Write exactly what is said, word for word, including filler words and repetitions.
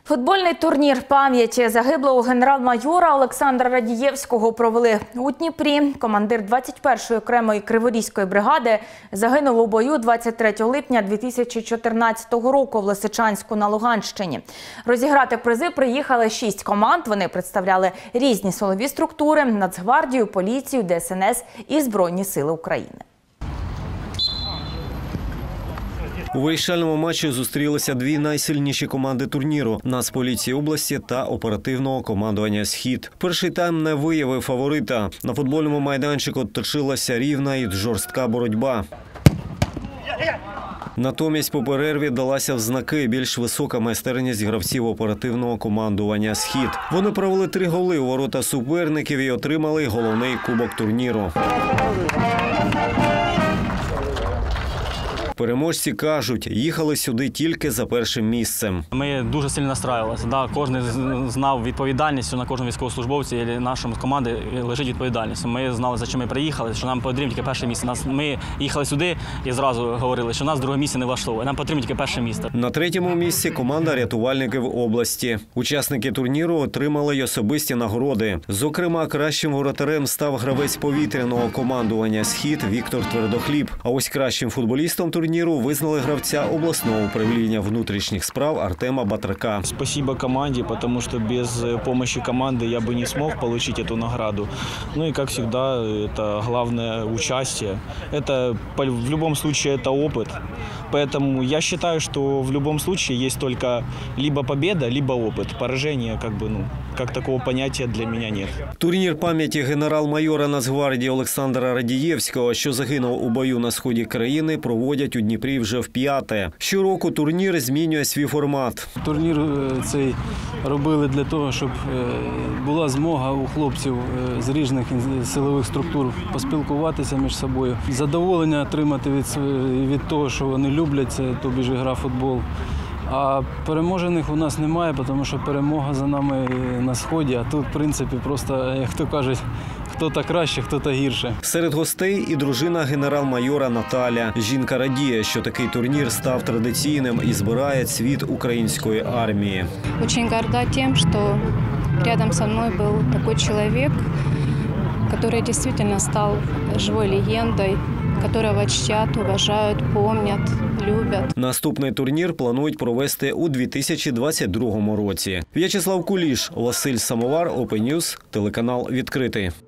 Футбольний турнір пам'яті загиблого генерал-майора Олександра Радієвського провели у Дніпрі. Командир двадцять першої окремої Криворізької бригади загинув у бою двадцять третього липня дві тисячі чотирнадцятого року в Лисичанську на Луганщині. Розіграти призи приїхали шість команд. Вони представляли різні силові структури – Нацгвардію, поліцію, Де Ес Ен Ес і Збройні сили України. У вирішальному матчі зустрілися дві найсильніші команди турніру – Нацполіції області та оперативного командування «Схід». Перший тайм не виявив фаворита. На футбольному майданчику точилася рівна і жорстка боротьба. Натомість по перерві далася в знаки більш висока майстерність гравців оперативного командування «Схід». Вони провели три голи у ворота суперників і отримали головний кубок турніру. Переможці кажуть, їхали сюди тільки за першим місцем. Ми дуже сильно настраювалися. Да, кожен знав відповідальність, що на кожному військовослужбовці і нашому команді лежить відповідальність. Ми знали, за що ми приїхали, що нам потрібно тільки перше місце. Нас, ми їхали сюди і зразу говорили, що нас друге місце не влаштовує. Нам потрібно тільки перше місце. На третьому місці команда рятувальників області. Учасники турніру отримали й особисті нагороди. Зокрема, кращим воротарем став гравець повітряного командування «Схід» Віктор Твердохліб. А ось кращим футболістом турніру Турніру визнали гравця обласного управління внутрішніх справ Артема Батрака. Спасибо команде, потому что без помощи команды я бы не смог получить эту награду. Ну и как всегда, это главное участие. Это в любом случае это опыт. Поэтому я считаю, что в любом случае есть только либо победа, либо опыт. Поражение, как бы, ну, как такого понятия для меня нет. Турнір пам'яті генерал-майора Нацгвардії Олександра Радієвського, що загинув у бою на сході країни, проводять у Дніпрі вже вп'яте. Щороку турнір змінює свій формат. Турнір цей робили для того, щоб була змога у хлопців з різних силових структур поспілкуватися між собою. Задоволення отримати від, від того, що вони люблять, це тобі ж гра в футбол. А переможених у нас немає, тому що перемога за нами на Сході. А тут, в принципі, просто, як то кажуть, хто-то краще, хто-то гірше. Серед гостей і дружина генерал-майора Наталя. Жінка радіє, що такий турнір став традиційним і збирає цвіт української армії. Дуже горда тим, що рядом зі мною був такий чоловік, який дійсно став живою легендою, которого чтят, уважають, пам'ятають, люблять. Наступний турнір планують провести у дві тисячі двадцять другому році. В'ячеслав Куліш, Василь Самовар, Open News, телеканал «Відкритий».